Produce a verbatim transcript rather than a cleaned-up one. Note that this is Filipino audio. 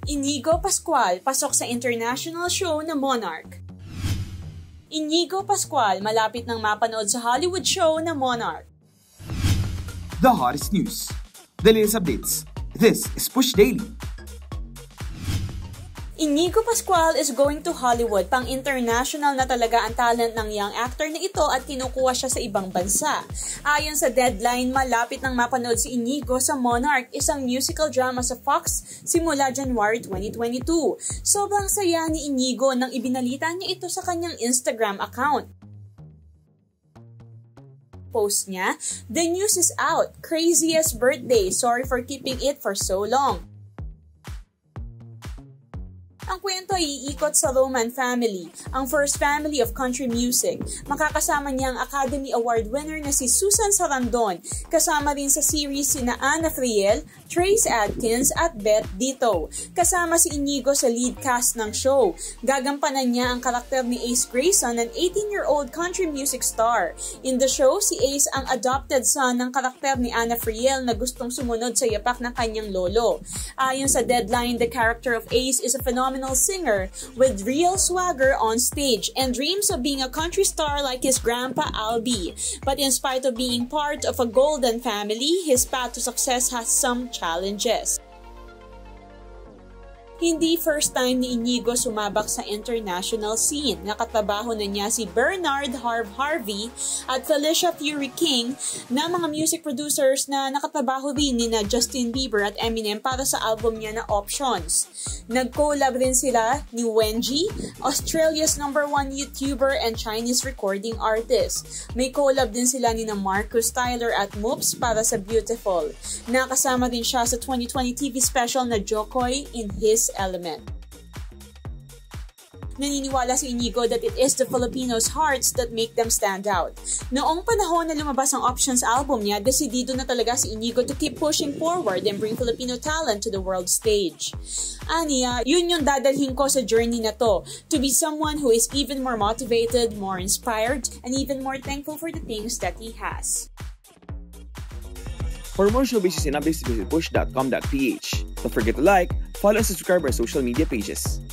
Inigo Pascual pasok sa international show na Monarch. Inigo Pascual malapit nang mapanood sa Hollywood show na Monarch. The hottest news, the latest updates. This is Push Daily. Inigo Pascual is going to Hollywood. Pang-international na talaga ang talent ng young actor na ito at kinukuha siya sa ibang bansa. Ayon sa Deadline, malapit nang mapanood si Inigo sa Monarch, isang musical drama sa Fox simula January twenty twenty-two. Sobrang saya ni Inigo nang ibinalita niya ito sa kanyang Instagram account. Post niya, "The news is out. Craziest birthday. Sorry for keeping it for so long." Ang kwento ay iikot sa Roman family, ang first family of country music. Makakasama niya ang Academy Award winner na si Susan Sarandon. Kasama rin sa series sina Anna Friel, Trace Adkins at Beth Ditto. Kasama si Inigo sa lead cast ng show. Gagampanan niya ang karakter ni Ace Grayson, an eighteen-year-old country music star. In the show, si Ace ang adopted son ng karakter ni Anna Friel na gustong sumunod sa yapak ng kanyang lolo. Ayon sa Deadline, the character of Ace is a phenomenal singer with real swagger on stage and dreams of being a country star like his grandpa Albie. But in spite of being part of a golden family, his path to success has some challenges. Hindi first time ni Inigo sumabak sa international scene. Nakatrabaho na niya si Bernard Harv Harvey at Felicia Fury King na mga music producers na nakatrabaho rin ni na Justin Bieber at Eminem para sa album niya na Options. Nag-collab rin sila ni Wenji, Australia's number one YouTuber and Chinese recording artist. May collab din sila ni na Marcus Tyler at Moops para sa Beautiful. Nakasama din siya sa twenty twenty T V special na Jokoy in His Element. Naniniwala si Inigo that it is the Filipinos' hearts that make them stand out. Noong panahon na lumabas ang Options album niya, desidido na talaga si Inigo to keep pushing forward and bring Filipino talent to the world stage. Aniya, yun yung dadalhin ko sa journey na to, to be someone who is even more motivated, more inspired, and even more thankful for the things that he has. For more showbiz and updates, visit push dot com dot p h. Don't forget to like, follow, and subscribe our social media pages.